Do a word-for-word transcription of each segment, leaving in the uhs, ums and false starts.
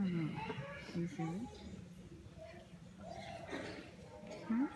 no. You see? Hmm?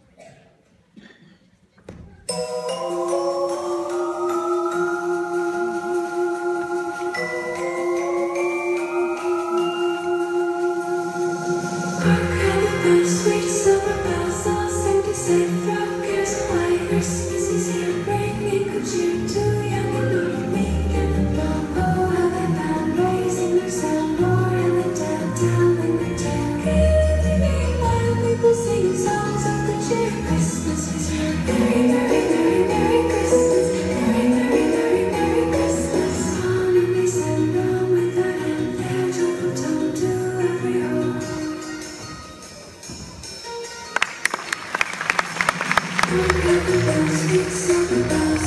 Sweet summer bells all seem to say rockers away. Christmas is here, bringing good cheer to young and old, meek and the bold. Oh, how they bound, raising their sound, roaring the dead, telling the tale. Giving while people sing songs of good cheer. Christmas is here, merry, merry, merry, merry Christmas, merry, merry, merry, merry Christmas. On and they send on with that end, their joyful tone to every home. Sweet summer bells.